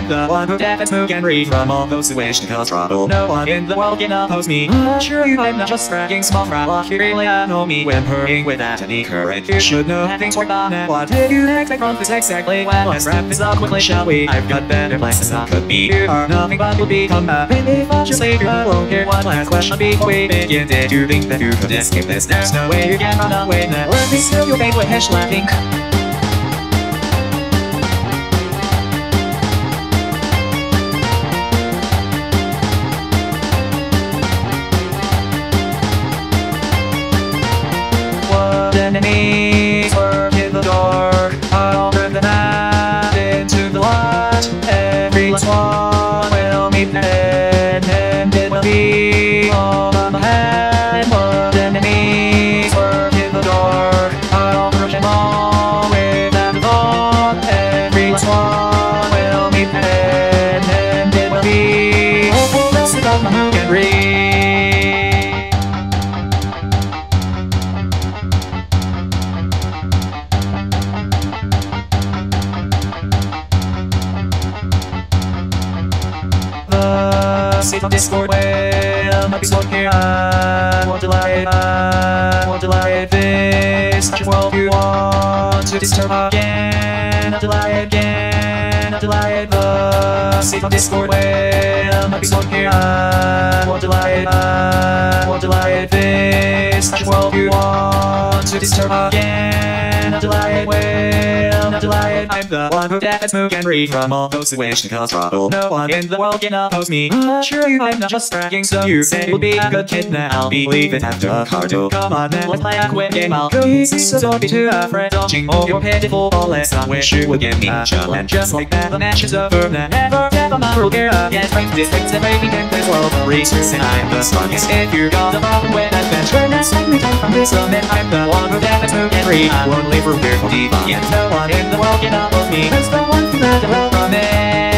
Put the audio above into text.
the one who deafens, who can read from all those who wish to cause trouble. No one in the world can oppose me. Assure you I'm not just bragging small fry. You really know me when hurrying without any courage. You should know how things work on and what did you expect from this exactly. Well, let's wrap this up quickly, shall we? I've got better plans than could be. You are nothing but you'll become a baby. If you say you won't hear one last question before we begin. Did you think that you could escape this? There's no way you can run away now. Let me steal your fate with hash laughing. Enemies work in the dark. I'll turn them out into the light. Every last one will meet their end, and it will be all on the hand. What enemies work in the dark. I'll crush them all without a thought. Every last one will meet their end, and it will be all that's about my who can read. The seat of discord will not be stored here. I won't delay this such a world you want to disturb again. Not delay again, not delay the seat of discord will not be stored here. I won't delay this such a world you want to disturb again. Not delay it, will not delay it. I'm the one who deafens, who can read from all those who wish to cause trouble. No one in the world can oppose me. Assure you I'm not just bragging, so you say you'll be a good kid now. Believe it after a cardo. Come on then, let's play a quick game. I'll go easy, so don't be too afraid. Dodging all your pitiful bullets. I wish you would give me a challenge. Just like that, the match is over. Never ever my rule gear up. Yes, right, this thing's a breaking in this world of research, and I'm the strongest. If you got a problem with adventure, then save me time from this summit. I'm the one who deafens, who can read. I won't leave room here for deviance. No one in the world can oppose me. There's the one thing that I will promise.